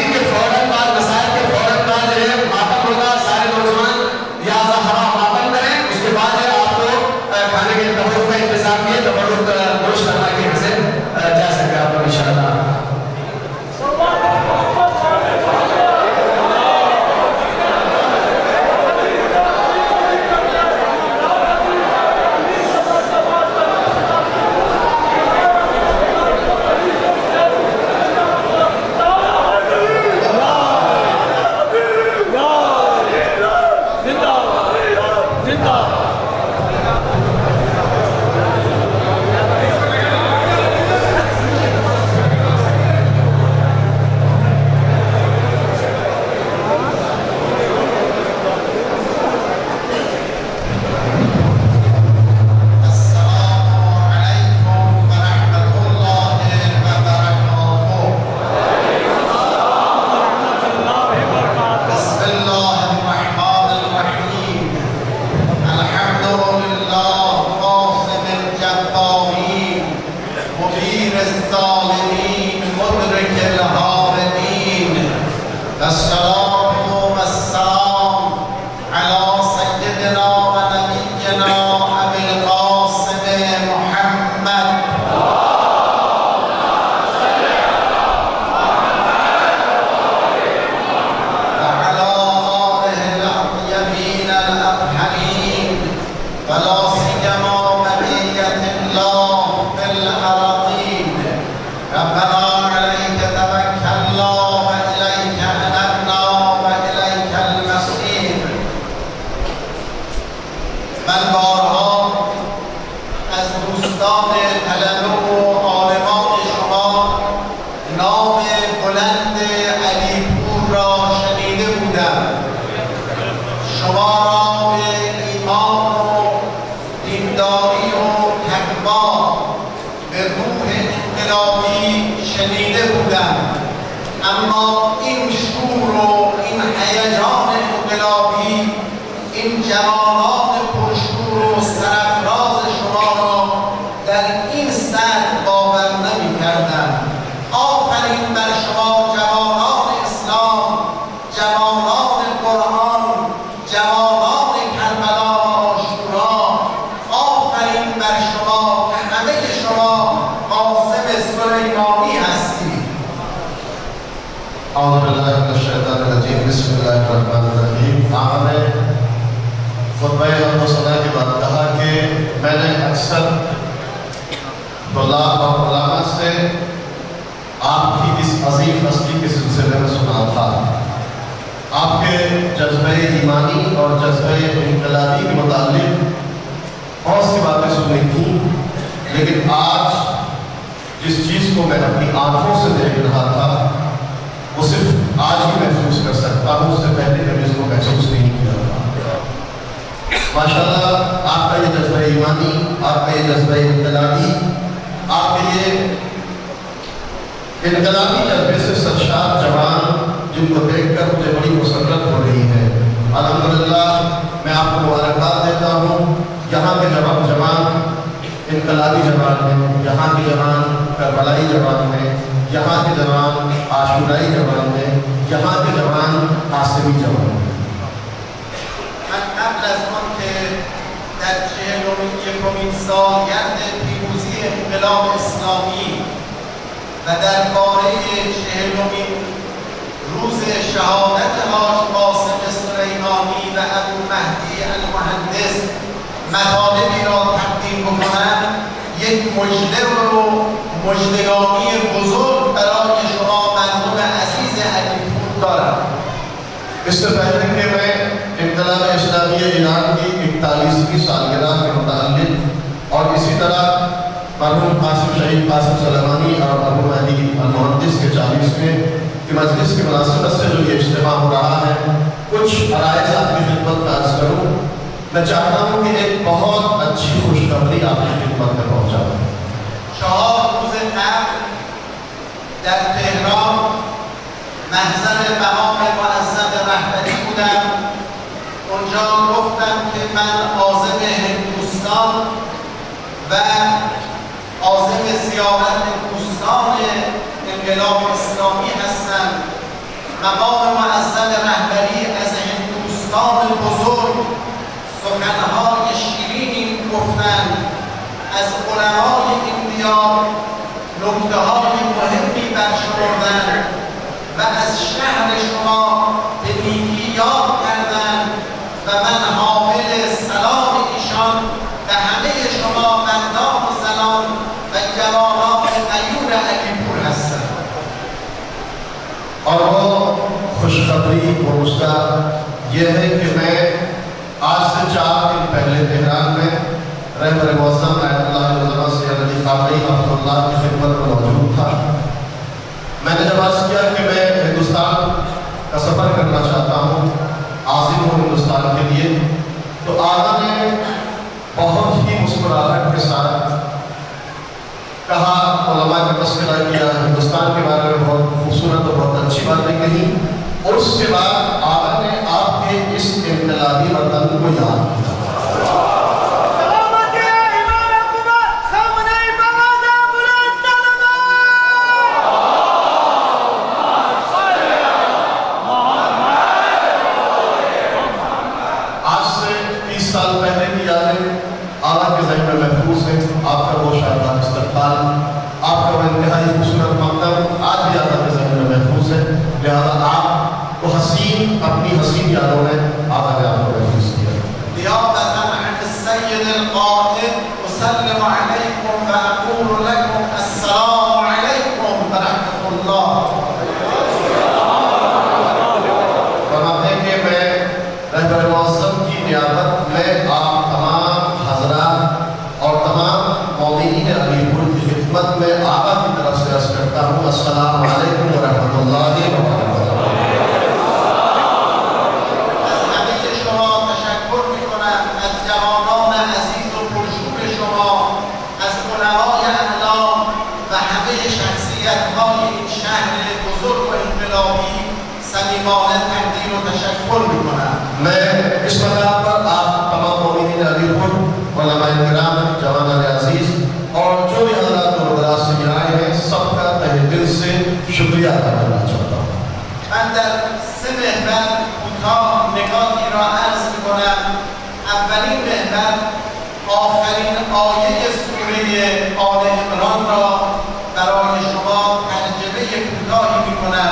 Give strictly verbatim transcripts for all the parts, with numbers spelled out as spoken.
के फौरन बाद मसाइल के फौरन बाद जो है मातम होगा, सारे नौजवान या ज़हरा मातम करें, उसके बाद है आपको खाने के तबरुक का इंतजाम किए, तबरुक गोश्त अल्लाह के यहाँ से जा सके आपको इंशाअल्लाह। इससे पहले कि मैं इनकलाब इस्लामिया ईरान की इकतालीसवीं सालगिरह के मुताल्लिक़ और इसी तरह मरहूम कासिम शहीद कासिम सलेमानी और अबू महदी अल-मुहद्दिस के चालीसवें की मजलिस की मुनासिबत से जो ये इज्तिमा हो रहा है, कुछ अराइज़ आपकी खिदमत में अर्ज़ करूँ। मैं चाहता हूँ कि एक बहुत अच्छी खुशखबरी आपकी खिदमत में पहुँचाऊँ। در تهران محضر مقام معظم رهبری بودم. اونجا گفتم که من عازم هندوستان و عازم زیارت دوستان انقلاب اسلامی هستم مقام معظم رهبری از هندوستان بزرگ سخنهای شیرینی گفتند، از علمای این دیار نکته‌های مهمی برشمردند و از شهر شما به نیکی یاد کردند و من حامل سلام ایشان به همه شما مردان و زنان و جوانان غیور علیپور هستم. और वो खुशखबरी पहुँचता ये है कि मैं आज से चार दिन पहले तेहरान में रहबर मौसम सैयद अली खानवी रहमतुल्लाह की खिदमत में मौजूद था। मैंने जब अर्ज़ किया कि मैं हिंदुस्तान का सफ़र करना चाहता हूँ, आज़िम हूँ हिंदुस्तान के लिए, तो आगा ने बहुत ही मुस्कुराहट के साथ कहा, उलमा का तस्करा किया, हिंदुस्तान के बारे में बहुत खूबसूरत और बहुत अच्छी बातें कही, और उसके बाद आगा ने आपके इस इनकलाबी वतन को याद किया। आज से तीस साल पहले की यादें आगा के ज़हन में महफूज है। आपका वो शानदार इस्तक़बाल, आपका वो इंतहाई खूबसूरत मकदम आज भी आगा के ज़हन में महफूज है। लिहाजा आप तो हसीन अपनी हसीन यादों में आगा ने आपको महफूज किया। نيابة عن السيد القائد أسلم عليكم وأقول لكم السلام عليكم ورحمة الله. फरमाते हैं कि मैं रहबर मौसम की नियाबत में आप तमाम हज़रात और तमाम मौमिनीन अलीपुर की खिदमत में आगा की तरफ से अर्ज़ करता हूँ, अस्सलामु अलैकुम व रहमतुल्लाहि व बरकातुहू। از همه شما تشکر می‌کنم، از جوانان عزیز و پرشور شما، از علمای اعلام و همه شخصیت‌های این شهر بزرگ و انقلابی صمیمانه تقدیر و تشکر می‌کنم. मैं इस मकाम पर आप तमाम मौमिनीन अलीपुर, उलमाए किराम, जवानान अज़ीज़ और जो भी हज़रात दूर दराज से यहाँ आए हैं, सबका तहे दिल से शुक्रिया अदा करना चाहता हूँ। من در سه محور کوتاه نکاتی را عرض می‌کنم. اولین محور آخرین آیه سوره آل عمران را برای شما ترجمه کوتاهی می‌کنم.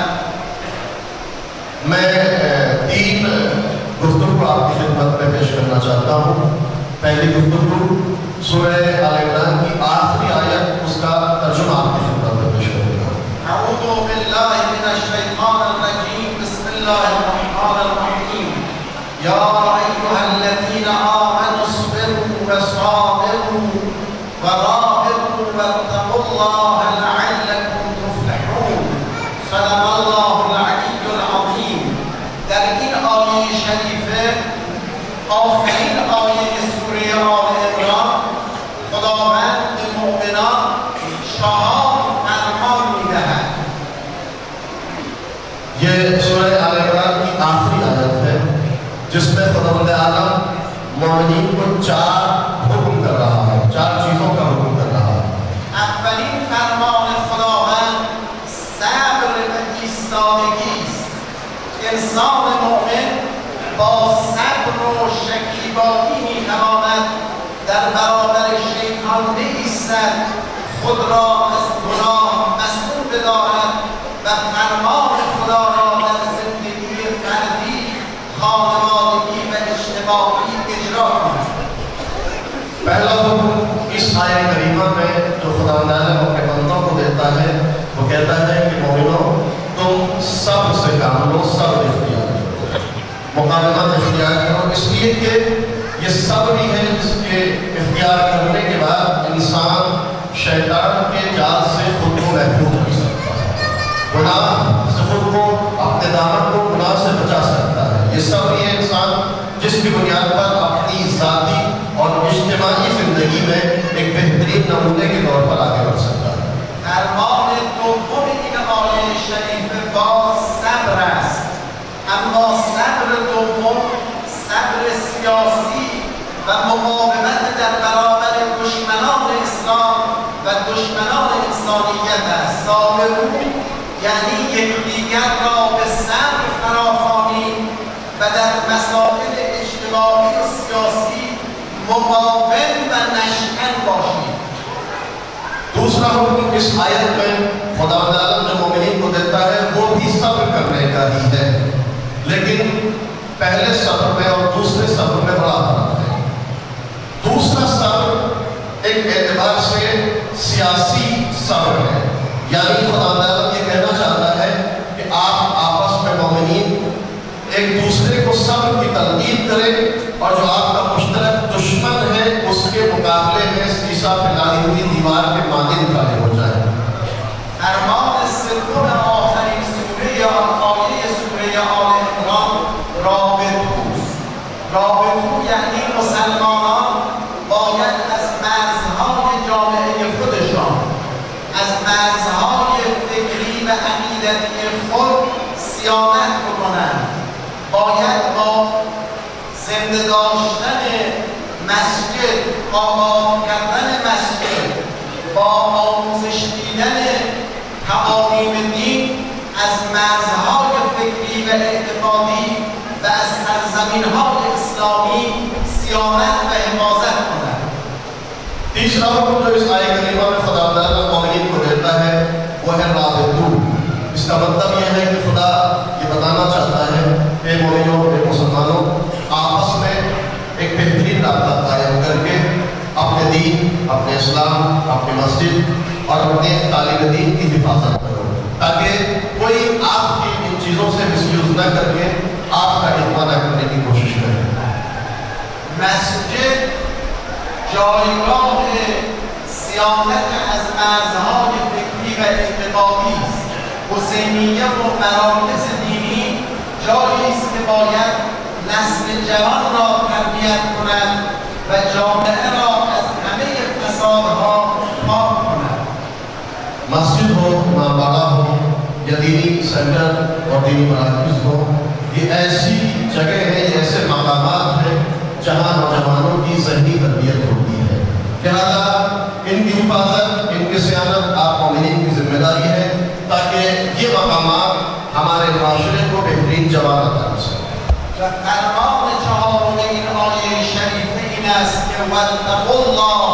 मैं तीन गुफ्तगू आपकी खिदमत में पेश करना चाहता हूँ। पहली गुफ्तगू सूरह आल इमरान की आखिरी आयत, उसका तर्जुमा आपकी खिदमत में पेश करूँगा। أعوذ بالله من الشيطان الرجيم. بسم الله الرحمن الرحيم. يا أيها الذين آمنوا اصبروا وصابروا ورابطوا واتقوا الله لعلكم تفلحون. صدق الله العلي العظيم. در این آیه شریفه آخرین آیه سوره آل عمران خداوند به مؤمنان چهار فرمان می‌دهد. ये सूरह आल इमरान की आखिरी आयत है जिसमें खुदावंद आलम मोमिनीन को चार हुक्म कर रहा है, चार चीज़ों का हुक्म कर रहा है। اولین فرمان خداوند صبر و ایستادگی است. انسان مؤمن با صبر و شکیبایی می‌تواند در برابر شیطان بایستد، خود را از گناه مسئول بدارد و فرمان خدا را در زندگی فردی، خانوادگی و اجتماعی اجرا کند. पहला हुक्म इस आयत करीमा में जो खुदावंद आलम अपने बंदों को देता है, वो कहता है कि मोमिनों, तुम सब्र से काम लो, सब्र इख्तियार करो, मुकाबलत इख्तियार करो, इसलिए कि ये सब्र ही है जिसके इख्तियार करने के बाद इंसान शैतान के जाल से खुद को महफूज कर सकता है, गुनाह से खुद को, अपने दामन को गुनाह से बचा सकता है। ये सब्र ही है इंसान जिसकी बुनियाद पर अपनी ज़ाती और इज्तिमाई ज़िंदगी में एक बेहतरीन नमूने के तौर पर आगे बढ़ सकता है। فرمان دوم این آیه شریفه با صبر است، اما صبر دوم صبر سیاسی و مقاومت در برابر دشمنان اسلام و دشمنان انسانیت است. صابرون یعنی یکدیگر را به صبر مسائل اجتماعی و سیاسی مقاوم و نشأن باشید. दूसरा हुक्म इस आयत में खुदा ताला जो मोमिनीन को देता है वो भी सब्र करने का ही है, लेकिन पहले सब्र में और दूसरे सब्र में बड़ा फर्क है। दूसरा सब्र एक एतबार से सियासी सब्र है, यानी खुदा ताला ये कहना चाहता है कि आप आपस में मोमिनीन एक दूसरे को सब्र की तलकीन करें और जो आपका मुश्तरक दुश्मन है उसके मुकाबले में शीशा फैलाई हुई दीवार के मानिंद खड़े हो जाए। فرمان سوم آخرین سوره یا آیه سوره آل عمران رابطوست. رابطو یعنی مسلمانان باید از مرزهای جامعه خودشان، از مرزهای فکری و عقیدتی خود صیانت بکنند. باید با زنده داشتن مسجد، آباد کردن مسجد، با آموزش دیدن تعالیم دین از مرزهای فکری و اعتقادی و از سرزمین‌های اسلامی صیانت و حفاظت کنند. तीसरा हुक्म जो इस आयत करीमा में खुदा ताला मोमिनीन को देता है वो है राबितू। इसका मतलब यह है कि खुदा ये बताना चाहता है कि मोमिनों के मुसलमानों आपस में एक बेहतरीन राब्ता कायम करके अपने दीन, अपने इस्लाम, अपनी मस्जिद और अपने तालीम दीन की हिफाजत करो, ताकि कोई आपकी इन चीज़ों से मिसयूज न करके आपका इल्मा न करने की कोशिश करे। مسجد جایگاه صیانت از مرزهای فکری و اعتقادی است. حسینیه و مراکز دینی جایی است که باید نسل جوان را تربیت کند و جامعه را از همه فسادها پاک کند. मस्जिद हो, माबाड़ा हो या दीनी सेंटर और दीनी मराकज़ हो, ये ऐसी जगह है, ये ऐसे मकामात हैं जहाँ नौजवानों की ज़हनी तरबियत होती है। लिहाजा इनकी हिफाजत, इनकी सियानत आप मोमिनीन की जिम्मेदारी है, ताकि ये मकामात हमारे माशरे को बेहतरीन जवाब अता कर सकें। و فرمان چهارم این آیه شریفه این است که واتقوا الله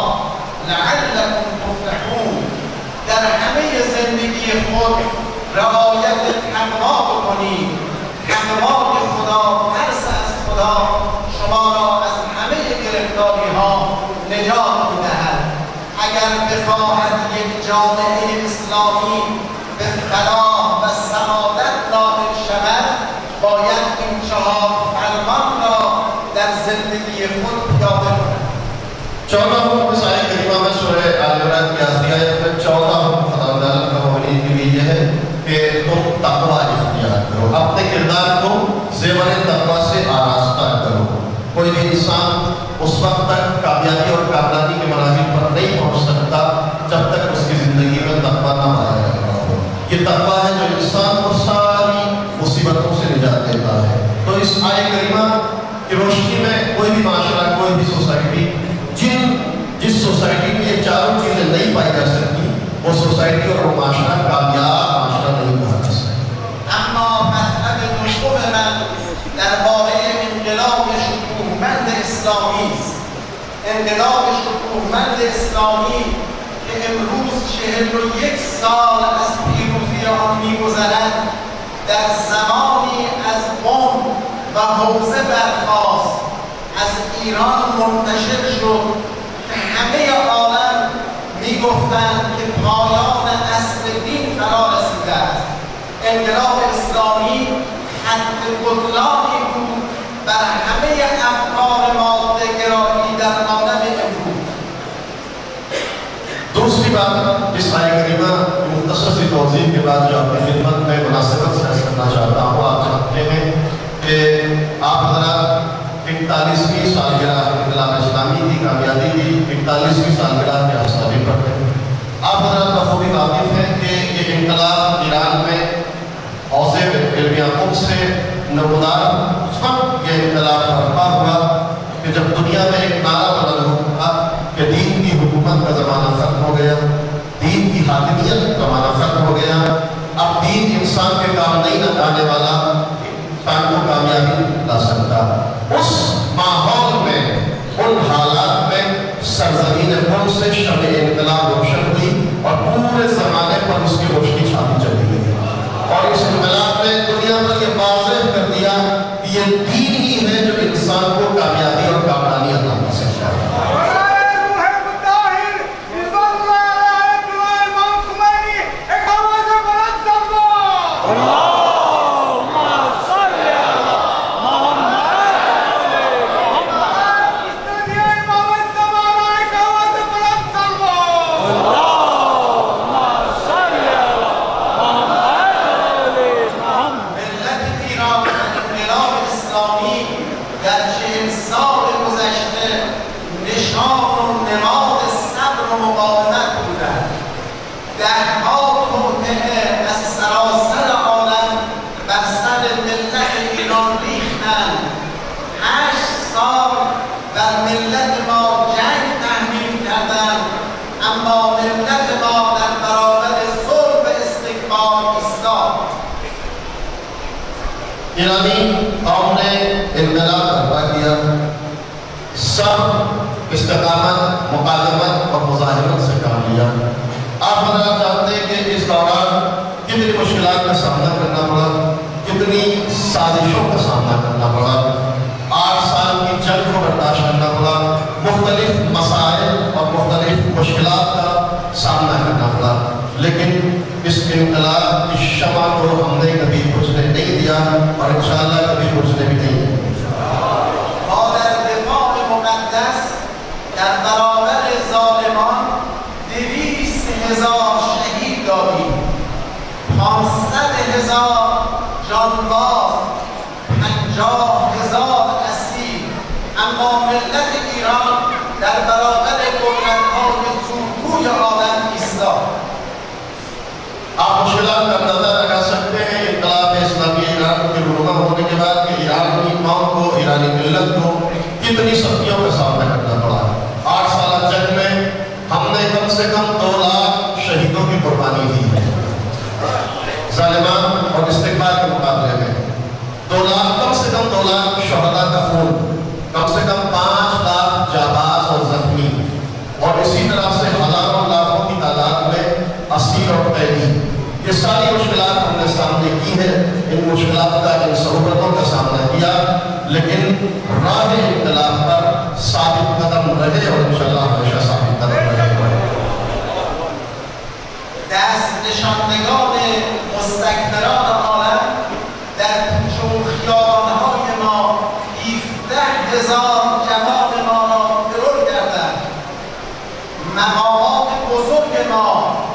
لعلکم تفلحون. در همه زندگی خود رعایت تقوا بکنید. تقوای خدا، ترس از خدا شما را از همه گرفتاری ها نجات می‌دهد. اگر بخواهد یک جامعه اسلامی به فلاح و سعادت نائل شود، باید این چهار فرمان را در زندگی خود پیاده کند. चौदह हुक्म इस आयत करीमा में सूरह आल इमरान की आखिरी आयत में चौदह हुक्म खुदा ताला का मोमिनीन के लिए यह है कि तुम तकवा इख्तियार करो, अपने किरदार को ज़ेवर तकवा से आरास्ता करो। कोई भी इंसान उस वक्त तक कामयाबी और कामयाबी के मराहिल पर नहीं पहुंच सकता जब तक उसकी ज़िंदगी में तकवा ना पाया जाता हो। ये तकवा है जो इंसान को सारी मुसीबतों से निजात देता है। तो इस आयत करीमा की रोशनी में कोई भी माशरा, कोई भी सोसाइटी जिन जिस सोसाइटी में ये चारों चीज़ें नहीं पाई जा सकती, वो सोसाइटी और वो माशरा कामयाब माशरा नहीं कहा जा सकता। اما مطلب دوم من درباره انقلاب شکوهمند اسلامی است. انقلاب شکوهمند اسلامی که امروز چهل و یک سال از پیروزی آن می‌گذرد، در زمانی از بم و حوزه برخاست، از ایران منتشر شد که همه عالم میگفتند که پایان اصل دین فرا رسیده است. انقلاب اسلامی خط بطلانی بود بر همه افکار ماده گرایی در عالم امروز. दूसरी बात इस आयत करीमा की मुख्तसर सी तौज़ीह के बाद जो अपनी खिदमत में मुनासिबत से अर्ज़ करना चाहता हूँ, आप जानते हैं कि आप हज़रात इकतालीसवीं सालगिरह इंक़िलाब इस्लामी की कामयाबी की इकतालीसवीं सालगिरह के आस्ताने पर हैं। आप हज़रात बखूबी वाकिफ़ हैं कि ये इंक़िलाब ईरान में हौज़े इल्म याक़ूब से नमूदार उस वक्त ये इंक़िलाब बर्पा हुआ कि जब दुनिया में एक नारा बुलंद हुआ कि दीन की हुकूमत का ज़माना ख़त्म हो गया, दीन की हाकिमियत का ज़माना ख़त्म हो गया, अब दीन इंसान के काम नहीं आने वाला, इंसान को कामयाबी ला सकता। ईरानी कौम ने इनकलाब बर्पा किया, सब इस्तिकामत, मुकादमत और मुजाहिरत से काम लिया। आप हज़रात जानते हैं कि इस दौरान कितनी मुश्किलात का सामना करना पड़ा, कितनी साजिशों का सामना करना पड़ा, आठ साल की जंग को बर्दाश्त करना पड़ा, मुख्तलिफ मसाइल और मुख्तलिफ मुश्किलात का सामना करना पड़ा, लेकिन इस इनकलाब की शमा को हमने कभी बुझने नहीं दिया और इंशाअल्लाह कभी बुझने भी नहीं देंगे। आप मुश्किलात का अंदाजा लगा सकते हैं इनकलाब इस्लामी ईरान के रूबरू होने के बाद कि ईरानी कौम को, ईरानी मिल्लत को कितनी सख्तियों का सामना करना पड़ा। आठ साल जंग में हमने कम से कम दो लाख शहीदों की कुर्बानी दी है जालिमान और इस्तिकबाल के मुकाबले में। दो लाख कम से कम दो लाख शहदा का खून, कम से कम पाँच लाख जाबाज और जख्मी, और इसी तरह से हजारों लाखों की तादाद में असीर और कैदी। ये सारी मुश्किलात हमने सामने की है, इन मुश्किलात का, इन सहूलतों का सामना किया, लेकिन राह इनकलाब पर साबित कदम रहे और इंशाअल्लाह हमेशा साबित कदम रहे। دست نشاندگان مستکبران عالم در کوچه و خیابان‌های ما هفده هزار جوان ما را ترور کردند. مقامات بزرگ ما،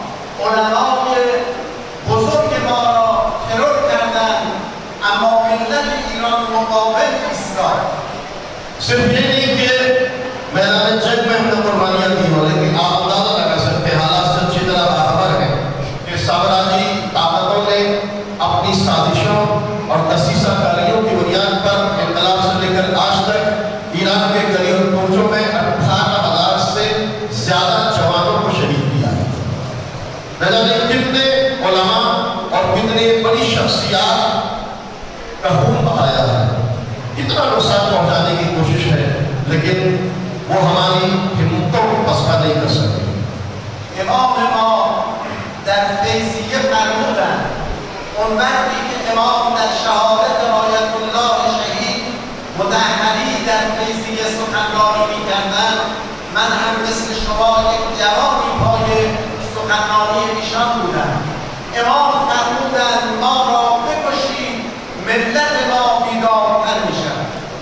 علمای بزرگ ما را ترور کردند، اما ملت ایران مقاوم ایستاد. सिर्फ ये नहीं कि मैदान जंग में हमने कुर्बानियां दी हो, लेकिन आप अंदाजा लगा सकते हैं, हालात से अच्छी तरह बाखबर है कि साम्राज्यी ताकतों ने अपनी साजिशों और दसीसाकारियों की बुनियाद पर इनकलाब से लेकर आज तक ईरान के गलियों कोचों में अठारह हजार से ज्यादा जवानों को शहीद किया है। न जाने कितने उलमा और कितने बड़ी शख्सियात का खून बहाया है, कितना नुकसान पहुंचाने की कोशिश है, लेकिन वो हमारी हिम्मतों को पसपा नहीं कर सकते। امام ما در فیضیه فرمودند اون وقتی که امام در شهادت آیت الله شهید مطهری در فیضیه سخنرانی می‌کردند، من هم مثل شما یک جوانی پای سخنرانی ایشان بودم. امام فرمودند ما را بکشید ملت ما بیدارتر می‌شود.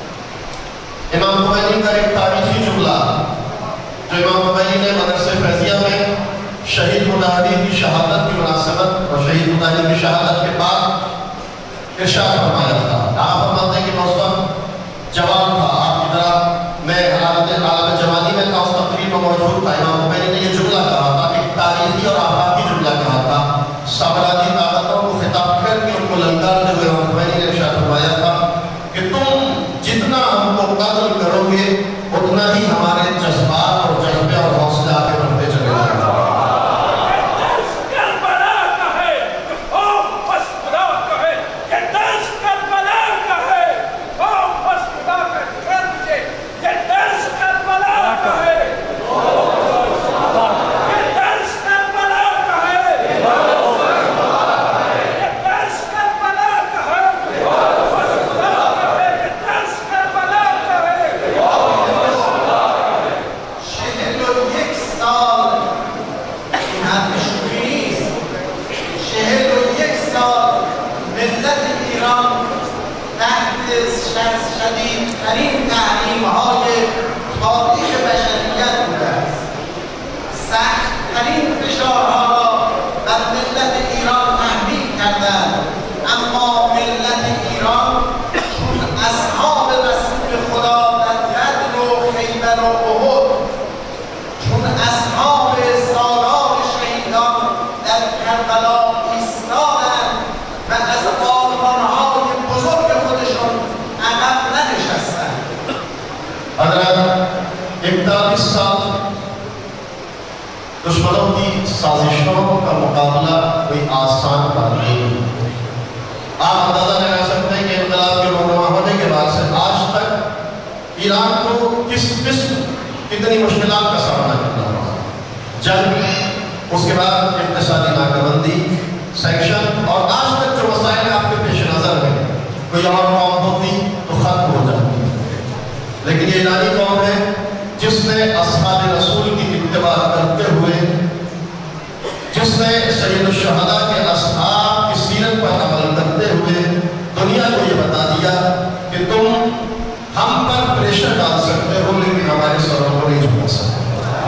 इमाम खुमैनी का एक तारीखी जुमला जो इमाम खुमैनी ने मदरसे फैजिया में शहीद मुताहरी की शहादत की मुनासिबत और शहीद मुताहरी की शहादत के बाद इरशाद फरमाया था। आप फरमाते हैं कि मैं उस वक्त जवान था, आपकी तरह मैं हालत आलम जवानी में था, उस तकरीर में मौजूद था। इमाम खुमैनी ने ये जुमला कहा था, एक तारीखी और आफाकी जुमला कहा था। साम्राज्यी ताकतों को खिताब करके उनको ललकारते हुए इमाम खुमैनी ने इरशाद फरमाया था कि तुम जितना हमको कत्ल करोगे उतना ही हमारे जज्बात और जज्बे और हौसले आगे बढ़ते चले जाएंगे। इकतालीस साल दुश्मनों की साजिशों का मुकाबला कोई आसान बात नहीं। आप अंदाजा लगा सकते हैं कि ईरान को किस किस्म कितनी मुश्किलात का सामना करना पड़ा। जंग, उसके बाद इक़्तिसादी नाकाबंदी, सैक्शन, और आज तक जो मसाइल आपके पेश नज़र है, कोई और कौम होती तो खत्म हो जाती, लेकिन ये ईरानी कौम है जिसने अस्हाब रसूल की इत्तिबा करते हुए, जिसने सैयद शुहदा के अस्हाब की सीरत पर अमल करते हुए दुनिया को ये बता दिया कि तुम हम पर प्रेशर डाल सकते हो लेकिन हमारे सरों को नहीं झुका सकते।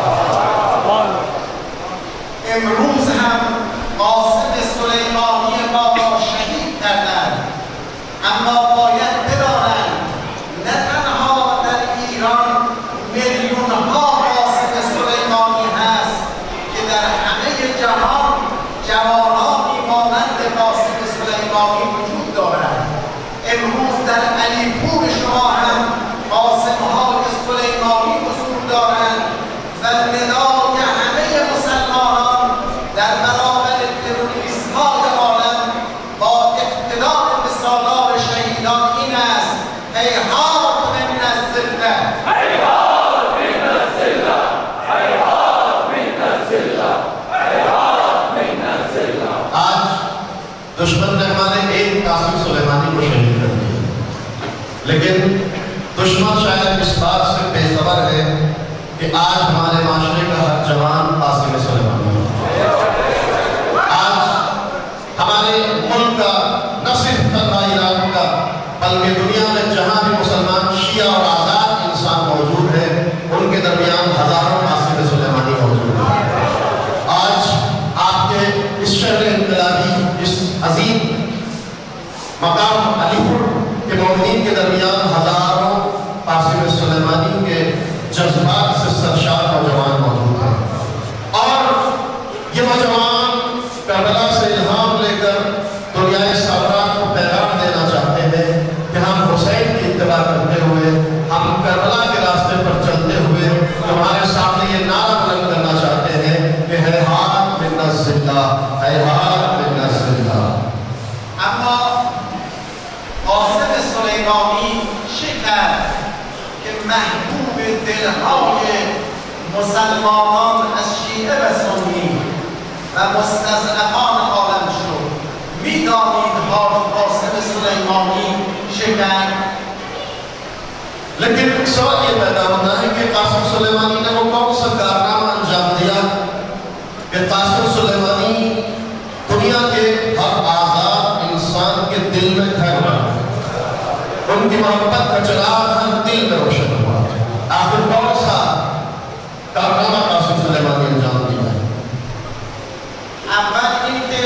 امروز هم قاسم سلیمانی ما را شهید کردند، اما باید بدانند نه تنها در ایران میلیون ها قاسم سلیمانی هست که در همه جهان جوانانی مانند قاسم سلیمانی وجود دارند. امروز در علیپور شما هم قاسم های سلیمانی حضور دارند و ندای همه مسلمانان در برابر تروریسم های عالم با اقتدار به سالار شهیدان این است: هیهات من الذله، هیهات من الذله، هیهات من الذله، هیهات من الذله। आज दुश्मन ने हमारे एक कासिम सुलेमानी को शहीद कर दिया, लेकिन दुश्मन शायद इस बात से बेखबर है कि आज हमारे माशरे का हर जवान कासिम सुलेमानी है। आज हमारे मुल्क का न सिर्फ तन्हा ईरान का बल्कि दुनिया में जहां भी मुसलमान शिया और आज़ाद इंसान मौजूद है उनके दरमियान हजारों कासिम सुलेमानी मौजूद है। आज आपके इस शहर इनकलाबी, इस अजीम मकाम अलीपुर के मोमिनीन के दरमियान हजारों कासिम सुलेमानी के जज्बात से सरशार नौजवान मौजूद हैं, और ये नौजवान करबला से इल्हाम लेकर दुनियाए साबरात को पैगाम देना चाहते हैं कि हम हुसैन की इत्तिबा करते हुए, हम करबला के रास्ते पर चलते हुए तुम्हारे सामने ये नारा बुलंद करना चाहते हैं कि हैहात मिन ज़िल्ला, हैहात मिन ज़िल्ला। اما قاسم سلیمانی چه کرد که محبوب دلهای مسلمانان از شیعه و سنی و مستضعفان عالم شد؟ میدانید حال قاسم سلیمانی چه کرد؟ लेकिन सवाल ये पैदा होता है कि कासिम सुलेमानी ने वो कौन सा कारनामा अंजाम दिया कि कासिम सुलेमानी दुनिया के हर आजाद इंसान के दिल में घर बना, उनकी मोहब्बत का चिराग हर दिल में रोशन हुआ। आखिर कौन सा कारनामा कासिम सुलेमानी अंजाम दिया है? اول اینکه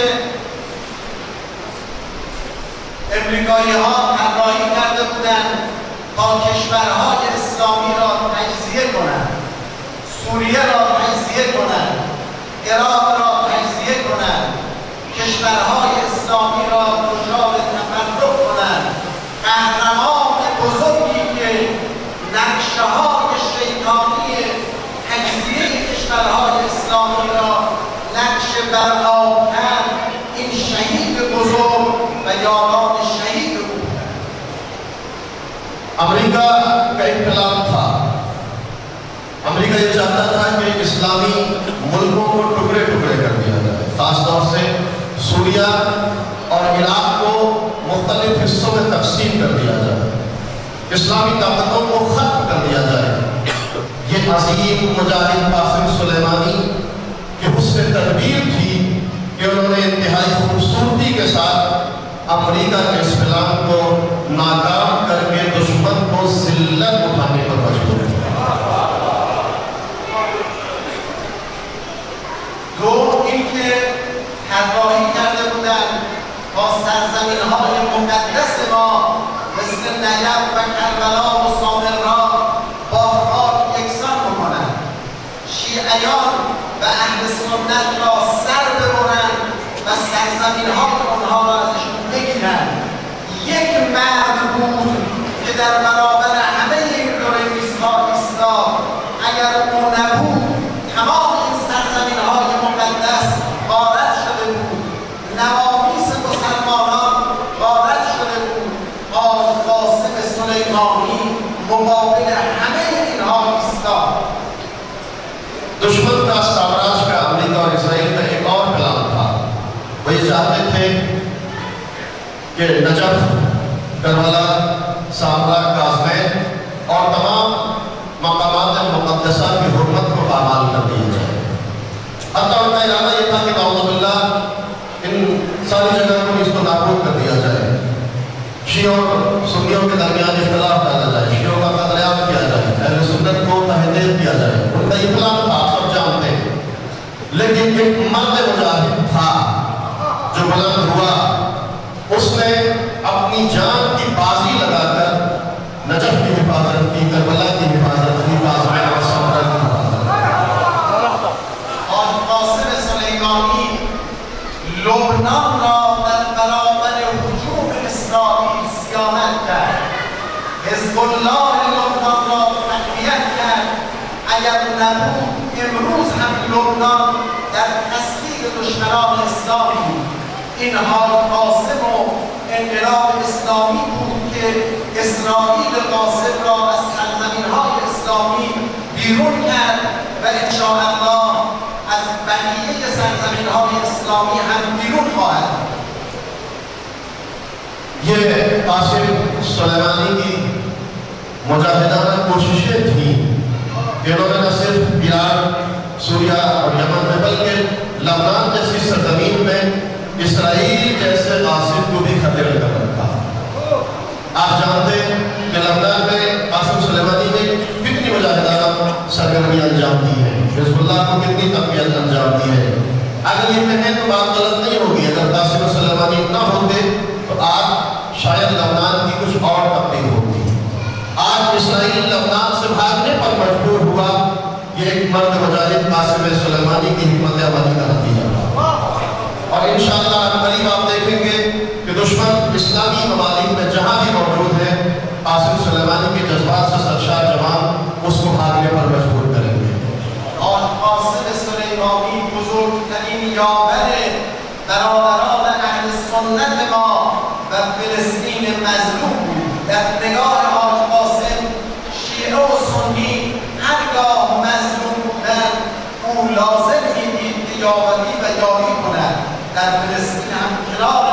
امریکایی ها طراحی کرده بودند تا کشورهای اسلامی را تجزیه کنند، سوریه را تجزیه کنند، عراق را تجزیه کنند، کشورهای اسلامی را دچار تفرق کنند. قهرمان بزرگی که نقشه های شیطانی تجزیه کشورهای اسلامی را نقشه بر آب کرد، این شهید بزرگ و یاران شهید بود. अमेरिका का इख्तिलाफ था। अमेरिका ये चाहता था कि इस्लामी मुल्कों को टुकड़े टुकड़े कर दिया जाए, खासतौर से सूरिया और इराक को मुख्तलिफ हिस्सों में तकसीम कर दिया जाए, इस्लामी ताकतों को खत्म कर दिया जाए। ये अजीम मुजाहिद कासिम सुलेमानी की हुस्न तदबीर थी कि उन्होंने इंतहाई खूबसूरती के साथ अमेरिका के इस प्लान को नाकाम करके दुश्मन को जिल्लत उठाने पर मजबूर किया। دو اینکه طراحی کرده بودند تا سرزمین‌های مقدس ما مثل نجف و کربلا و سامرا با خاک یکسان بکنند، شیعیان و اهل سنت را سر ببرند و سرزمین‌های آنها را ازشون بگیرند. یک مرد بود که در برابر همه این تروریست‌ها ایستاد. اگر او نبود تمام این سرزمین‌های مقدس غارت شده بود، نوامیس مسلمانان غارت شده بود. آج قاسم سلیمانی مقابل वो ये चाहते थे कि नजफ, करबला, सामरा, काज़मैन और तमाम मकामात मुक़द्दसा की हुर्मत को पामाल कर दिया जाए। हत्ता उनका इरादा ये था कि नाउज़ुबिल्लाह इन सारी जगह को इसको नाबूद कर दिया जाए, शियों और सुन्नियों के दरमियान इख्तिलाफ डाला जाए, शियों का कत्लेआम किया जाए, अहले सुन्नत को तहदीद किया जाए। उनका ये प्लान था, आप सब जानते हैं। लेकिन एक मर्द मुजाहिद था जो बुलंद हुआ, उसने अपनी जान की बाजी लगाकर नजफ की हिफाजत की, करबला की हिफाजत की, काज़मैन और सामरा की हिफाजत। और कासिम सुलेमानी लुबनान را در برابر هجوم اسرائیل صیانت کرد. حزب الله لبنان را تقویت کرد. اگر نبود امروز هم لبنان در تسخیر دشمنان اسلامی بود. این حال قاسم و انقلاب اسلامی بود که اسرائیل قاسم را از سرزمین‌های اسلامی بیرون کرد و انشاءالله از بقیه سرزمین‌های اسلامی هم بیرون خواهد. ये कासिम सुलेमानी की मुजाहिदाना कोशिशें थी कि उन्होंने न सिर्फ ईरान, सूरिया और यमन में बल्कि लबनान जैसी सरजमीन में इसराइल जैसे कासिम को भी खतरे कर रखा। आप जानते हैं कि लबनान में कासिम सुलेमानी ने कितनी मुजाहिदाना सरगर्मियां अंजाम दी है, हिज़्बुल्लाह को कितनी तक़वियत अंजाम दी है। अगर ये कहें तो बात गलत नहीं होगी। अगर कासिम सुलेमानी न होते तो आज शायद लबनान की कुछ और तकलीफ होती। आज इसराइल लबनान से भागने पर मजबूर हुआ, ये एक मर्द मुजाहिद कासिम सुलेमानी की हिम्मत अमली का नतीजा था। और इंशाअल्लाह करीब आप देखेंगे कि दुश्मन इस्लामी ममालिक में जहां भी मौजूद है, कासिम सुलेमानी के जज्बात से सरशार जवान उसको भागने पर मजबूर करेंगे। और कासिम सुलेमानी बुजुर्गतरीन यावर برادران اهل سنت ما و فلسطین مظلوم بود. در نگاه حاج قاسم شیعه و سنی هرگاه مظلوم بودند او لازم دید که یاوری و یاری کند. در فلسطین هم کنار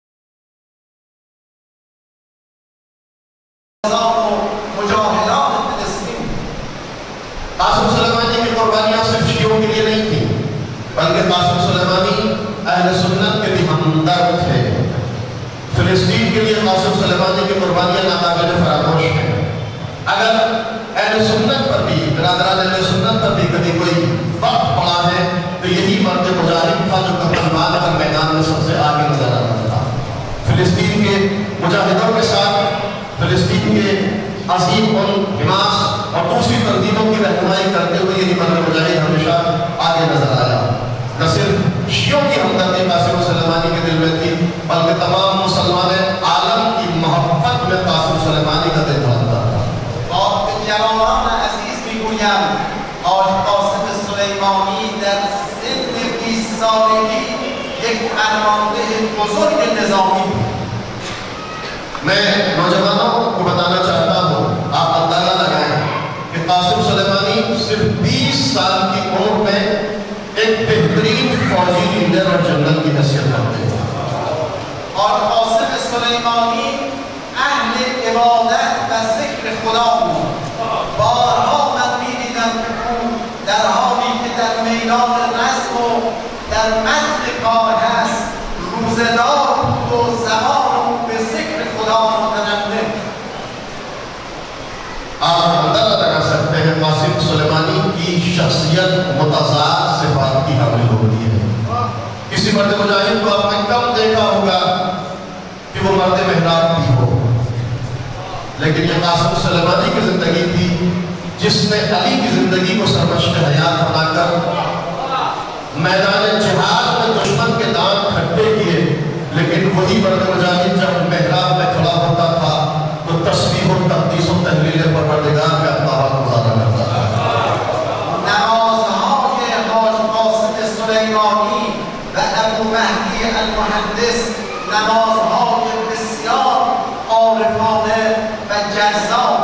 مجاهدان فلسطین. कासिम सुलेमानी की कुर्बानियां सिर्फ शियों के लिए नहीं थी, बल्कि कासिम सुलेमानी अहले सुन्नत के भी हमदर्द थे। फिलिस्तीन के लिए कासिम सुलेमानी की कुर्बानियां नाकाबिल फरामोश हैं। अगर अहले सुन्नत पर भी, बिरादरान अहले सुन्नत पर भी कभी कोई वक्त पड़ा है तो यही मर्द मुजाहिद था जो कफन कर मैदान में सबसे आगे नजर आता था। फिलिस्तीन के मुजाहिदों के साथ फिलिस्तीन के अजीम उन हिमास और दूसरी तंजीमों की रहनुमाई करते हुए यही मर्द मुजाहिद हमेशा आगे नजर आया। न सिर्फ शियों की हमदर्दी कासिम सुलेमानी के दिल में थी, बल्कि तमाम मुसलमान आलम की मोहब्बत में कासिम सुलेमानी का दिल धड़कता था। और जवान अजीज میگویم حاج قاسم سلیمانی در سن بیست سالگی یک فرمانده بزرگ نظامی بود. मैं नौजवानों को बताना चाहता हूँ, आप अंदाजा लगाएं कि कासिम सुलेमानी सिर्फ बीस साल की उम्र में एक बेहतरीन फौजी लीडर और जनरल की हैसियत रखते हैं। और कासिम सुलेमानी اهل عبادت و ذکر خدا بود. بارها من می‌دیدم که او در حالی که در میدان رزم و در متن کار هست روزه‌دار بود و زبان او به ذکر خدا متنبه. आप अंदाजा लगा सकते हैं कासिम सुलेमानी की शख्सियत मुतज़ाद सिफ़ात की हामिल होती है। किसी मर्द मुजाहिद को आपने कम देखा होगा कि वो मर्द मेहराब भी हो, लेकिन ये कासिम सुलेमानी की जिंदगी थी जिसने अली की जिंदगी को सरमश्क हयात बनाकर मैदान जिहाद में दुश्मन के दांत खट्टे किए। लेकिन वही मर्द मुजाहिद जब मेहराब में खड़ा होता था तो तस्बीह और तक़दीस और तहलील परवरदिगार का अपना हाथ गुजारा करता था। نمازهای حاج قاسم سلیمانی و ابو مهدی المحدث نمازهای بسیار عارفانه و جذاب.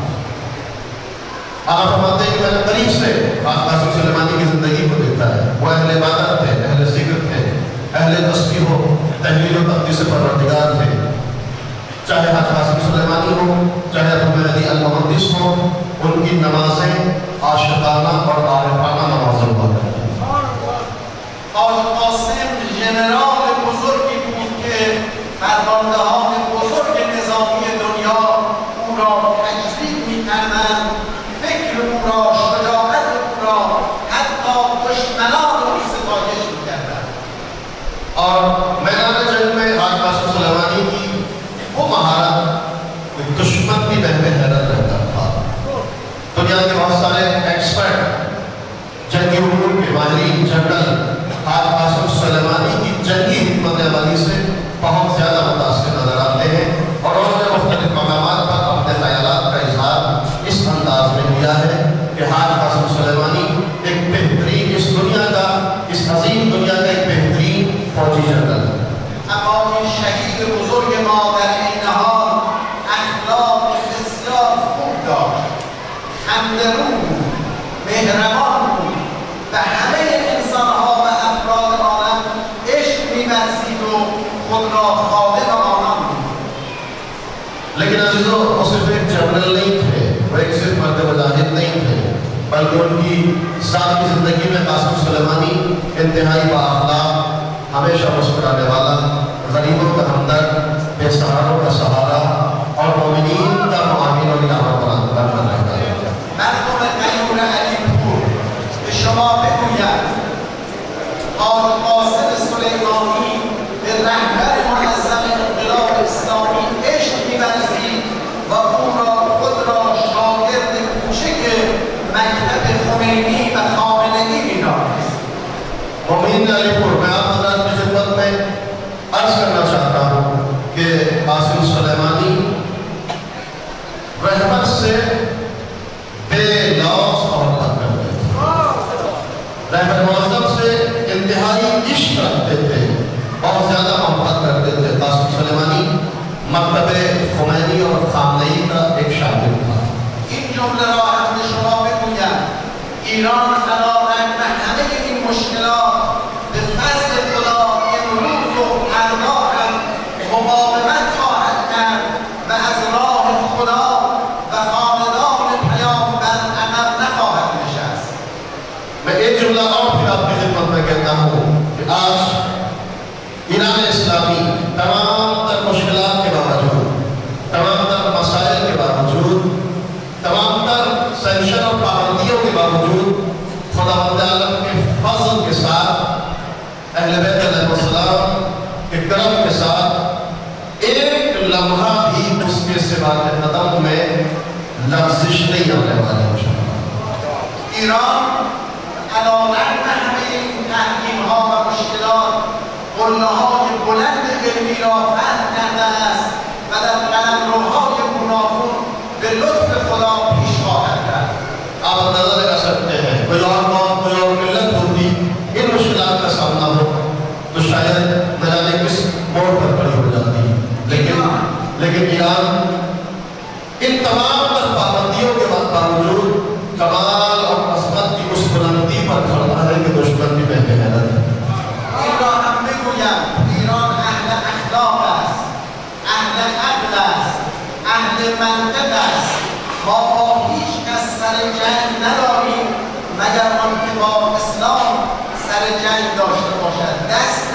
आप फरमाते हैं कि मैंने करीब से कासिम सुलेमानी की जिंदगी को देखा है। वो अहले इबादत थे, अहले ज़िक्र थे, अहले तस्बीह हो, तहलील व तक़दीस परवरदिगार थे। चाहे हज कासिम सुलेमानी हो, चाहे अबू महदी अल मुहद्दिस हो, उनकी नमाजें आशिकाना और आरिफाना नमाजें हुआ करती थी। حاج قاسم ژنرال بزرگی بود که فرماندهان بزرگ نظامی دنیا او را تجلیل می‌کردند، فکر او را، شجاعت او را، حتی دشمنان او ستایش می‌کردند. और मैदान जंग में हाज कासिम सुलेमानी की वो महारत दुश्मन भी बहमे हैरत रहता था। दुनिया के बहुत सारे एक्सपर्ट, जंगी उमूर के माहिरीन, जनरल हाज कासिम सुलेमानी की जंगी हिकमत अमली से बहुत ज़्यादा मुतासिर नजर आते हैं और उन्होंने मुख्तलिफ मकामात पर अपने ख्यालात का इजहार इस अंदाज में किया है कि हाज कासिम सुलेमानी एक बेहतरीन, इस दुनिया का, इस अजीम दुनिया का एक बेहतरीन फौजी जनरल है। اما این شهید بزرگ ما در این حال اخلاق بسیار خوب داشت، همدرو بود، مهربان بود، به همه انسانها و افراد عالم عشق می‌ورزید و خود را خادم آنان بود. लेकिन अजीजों, वो सिर्फ एक जनरल नहीं थे, वो एक सिर्फ मर्द मुजाहिद नहीं थे, बल्कि उनकी सारी जिंदगी में कासिम सुलेमानी इंतहाई बाअखलाक, हमेशा मुस्कुराने वाला, गरीबों का हमदर्द, बेसहारों का सहारा और मोमिनीन का मुआमिन और नियामत बनकर रहता है। مردم غیور علی پور به شما بگوید حاج قاسم سلیمانی به رهبر معظم انقلاب اسلامی عشق می‌ورزید و او را خود را شاگرد کوچک مکتب خمینی و خامنه‌ای می‌دانست. मोमिन अलीपुर, मैं आप हज़रात की खिदमत में अर्ज करना चाहता हूँ कि कासिम सुलेमानी रहमत से बेलौस मोहब्बत करते थे, रहमत मुअज़्ज़म से इंतहाई इश्क रखते थे, बहुत ज़्यादा मोहब्बत करते थे। कासिम सुलेमानी मकतब खुमैनी और खामनई का एक शागिर्द था। این جمله را هم به شما بگویم ایران علیرغم همه این مشکلات به فضل خدا امروز و فردا هم مقاومت خواهد کرد و از راه خدا و خاندان پیامبر عقب نخواهد نشست. मैं एक जुमला और फिर आपकी खिदमत में कहता हूँ कि आज ईरान इस्लामी तमाम तर मुश्किलात के बावजूद, तमाम तर मसाइल के बावजूद, तमाम तर सेंशन और पाबंदियों के बावजूद खुदावंद आलम के फज़ल के साथ, अहले बैत अलैहिस्सलाम के करम के साथ एक लम्हा भी उसके सिवा के कदम में लफ्ज़िश नहीं आने वाले इंशाअल्लाह। ایران علیرغم همه این تحریم‌ها و مشکلات قله‌های بلند علمی را فتح کرده است و در قلمروهای گوناگون به لطف خدا پیش خواهد رفت. आप अंदाजा लगा सकते हैं, कोई और कौम, कोई और मिल्लत होती, इन मुश्किलात का सामना हो तो शायद न जाने किस मोड़ पर खड़ी हो जाती, लेकिन लेकिन ईरान इन तमाम तर पाबंदियों के बावजूद कमाल और अज़मत की उस बुलंदी पर खड़ा है कि दुश्मन भी बहके हैरत है। این را هم بگویم ایران اهل اخلاق است، اهل عقل است، اهل منطق است. ما با هیچ کس سر جنگ نداریم مگر آنکه با اسلام سر جنگ داشته باشد. دست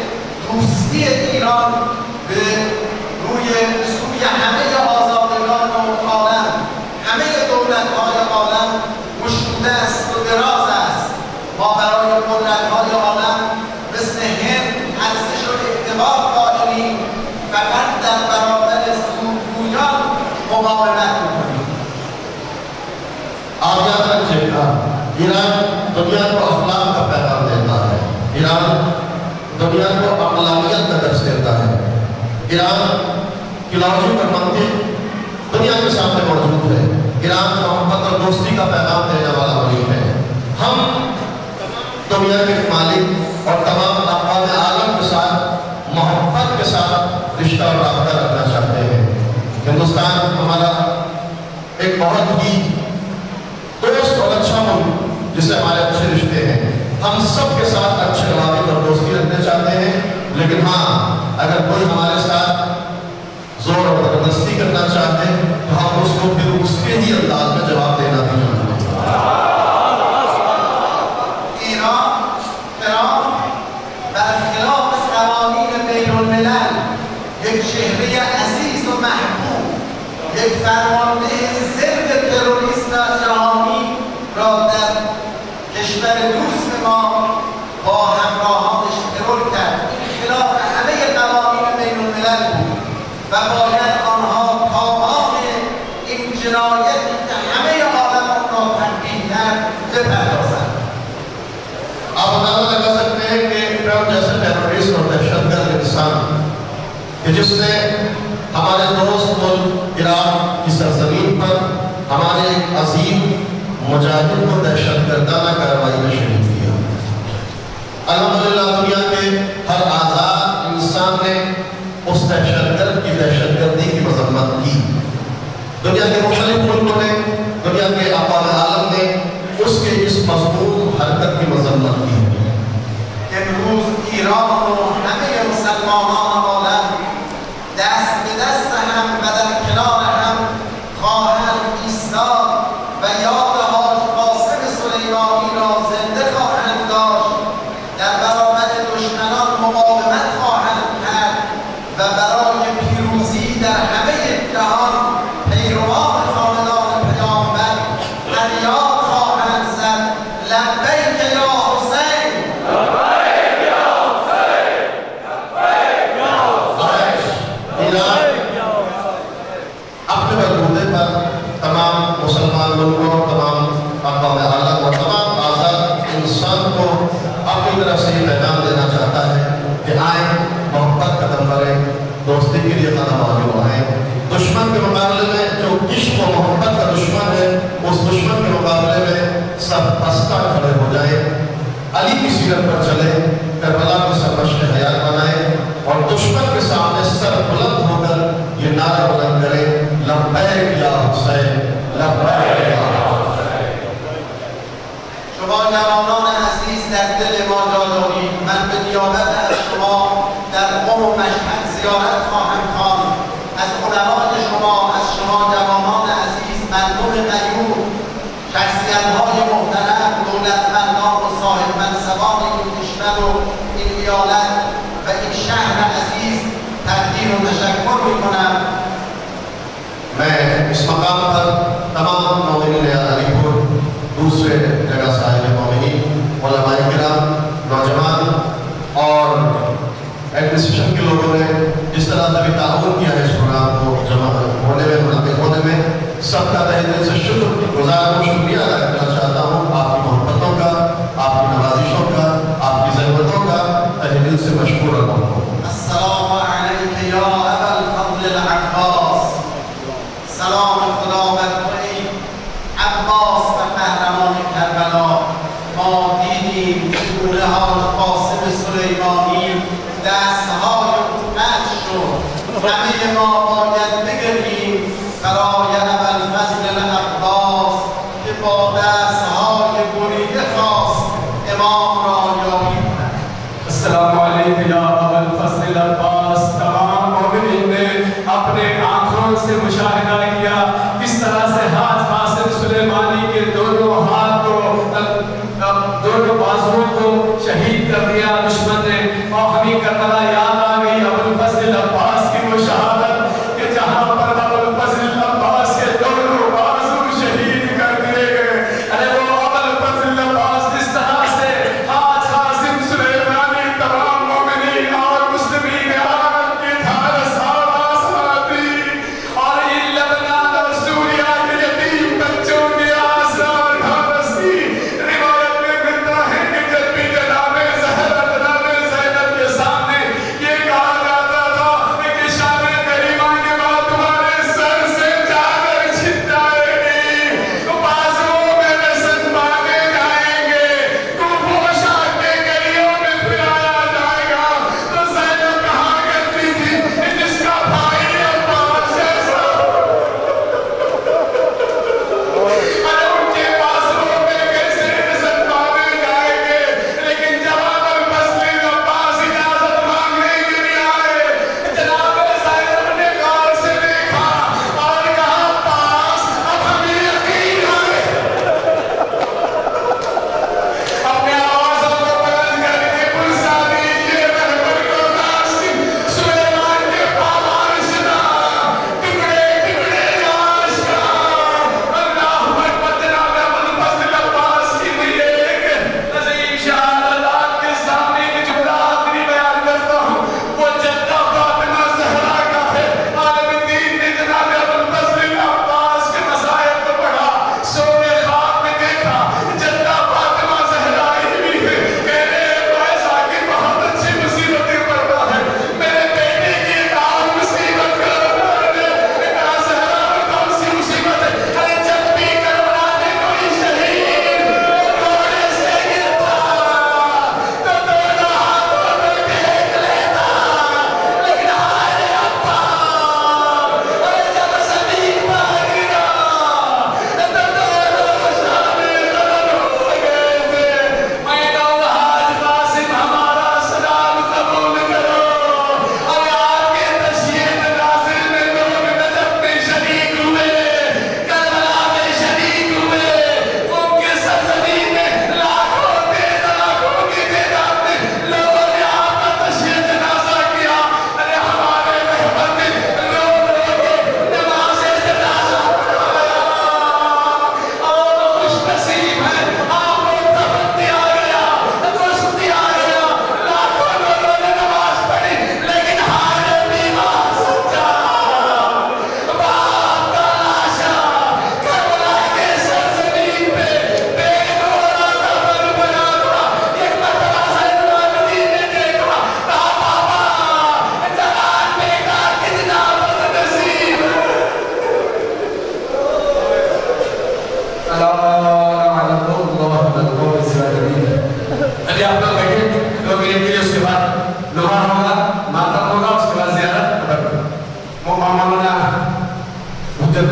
دوستی ایران به روی سوی همه آزادگان و عالم، همه دولت‌های عالم گشوده است و دراز است. ما برای قدرت‌های عالم مثل هند ارزش و اعتبار قائلیم، فقط در برابر زورگویان مقاومت می‌کنیم. आप याद रखिएगा, ईरान दुनिया को अखलाक का पैगाम देता है, ईरान दुनिया को अक़लानियत का दर्स देता है। ईरान की लॉजिक और मंतिक दुनिया के सामने मौजूद है। ईरान मोहब्बत और दोस्ती का पैगाम देने वाला मुल्क है। हम दुनिया के मालिक और तमाम अक़वाम आलम के साथ मोहब्बत के साथ रिश्ता और राब्ता रखना चाहते हैं। हिंदुस्तान हमारा एक बहुत ही दोस्त और अच्छा मुल्क जिससे हमारे अच्छे रिश्ते हैं, हम सब के साथ अच्छे रवाबित और दोस्ती रखने चाहिए। चाहते हैं, लेकिन हाँ अगर कोई हमारे साथ जोर और जबरदस्ती करना चाहते तो हम उसको फिर उसके ही अंदाज में जवाब देना भी जानते हैं। ईरान ईरान बरखिलाफ قوانین بین الملل یک شهری عزیز و محبوب، یک فرمانده ضد تروریسم جهانی را در کشور دوست ما با همراهانش ترور کرد. این خلاف همه قوانین بین الملل بود و باید آنها تاوان این جنایتی که همه عالم آن را تنبیه کرد بپردازند. आप अंदाजा लगा सकते हैं कि ट्रम्प जैसे टेररिस्ट और दहशतगर्द इंसान कि जिसने हमारे दोस्त मुल्क इराक की सरजमीन पर हमारे एक अजीम मुजाहिद को दहशतगर्दाना कार्रवाई में शहीद किया। अल्हम्दुलिल्लाह दुनिया के हर आज़ाद इंसान ने उस दहशतगर्द की दहशतगर्दी की मजम्मत की। दुनिया के मुख्तलिफ मुल्कों ने, दुनिया के अक़वाम आलम ने उसके इस मज़मूम हरकत की मजम्मत की। امروز ایران و همه مسلمانان عالم دست به دست هم و در کنار هم خواهند ایستاد و یاد حاج قاسم سلیمانی را زنده خواهند داشت، در برابر دشمنان مقاومت خواهند کرد و برای پیروزی در همه جهان پیروان خاندان پیامبر فریاد خواهند زد لبیک یا حسین. अपने बलबूते पर तमाम मुसलमान मुल्कों, तमाम अक़वाम आलम और तमाम आज़ाद इंसान को अपनी तरफ से ये पैगाम देना चाहता है कि आए मोहब्बत कदम करें, दोस्ती के लिए कदम आगे बढ़ाएं। दुश्मन के मुकाबले में जो इश्क और मोहब्बत का दुश्मन है, उस दुश्मन के मुकाबले में सब बस्ता खड़े हो जाए, अली की सीरत पर चले, करबला को सरमश्क हयात बनाए और दुश्मन के सामने सर बुलंद होकर ये नारा बुलंद करें लब्बैक या हुसैन, लब्बैक या हुसैन। شما جوانان عزیز در دل ما جا دارید. من به نیابت از شما در قم و مشهد زیارت خواهم خواند. از علمای شما، از شما جوانان عزیز، مردم غیور، شخصیت‌های محترم، دولتمندان و صاحب منصبان این کشور و این ایالت و این شهر عزیز تقدیر و تشکر می‌کنم. मैं इस मकाम पर तमाम मोमिनीन अलीपुर, दूसरे जगह साहिब मोमिनीन, उलमाए किराम, नौजवान और एडमिनिस्ट्रेशन के लोगों ने जिस तरह से भी ताउन किया है इस प्रोग्राम को जमा होने में, मुनक़िद होने में, सबका तहे दिल से शुक्र गुजार और शुक्रिया अदा करना चाहता हूँ। आपकी मोहब्बतों का, आपकी नवाजिशों का, आपकी ज़रूरतों का तहे दिल से मशकूर रहता हूँ। السلام علیک یا ابا الفضل العباس. سلام خدا بر تو ای عباس و قهرمان کربلا. ما دیدیم چگونه حاج قاسم سلیمانی دستهای او قطع شد. همه ما باید بگریم برای ابا الفضل العباس که با دستهای بریده خواست امام را یاری کند. अस्सलामु अलैकुम या अबल फज़ल अब्बास। तमाम मोमिनीन ने अपने आँखों से मुशाहिदा किया किस तरह से हाज कासिम सुलेमानी के दोनों हाथ को, दोनों बाजुओं को शहीद कर दिया दुश्मन ने। और हमें करबला याद आ गई अबुल फज़ल अब्बास की वो शहादत कि जहाँ पर अबुल फज़ल अब्बास के दोनों बाजू शहीद कर दिए गए। अरे वो अबुल फज़ल अब्बास जिस तरह से हाज कासिम सुलेमानी तमाम मोमिनीन और मुस्लिमीन आलम की धारस आवाज़ आती और इन लबना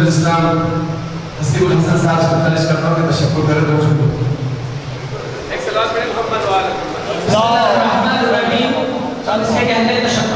इस्लाम नसीबुल हसन साहब से गुजारिश करता हूँ कि तशक्कुर करें तो शुरू एक सलाम पढ़ें मोहम्मद वाले हम इसे कहते हैं तशक्कुर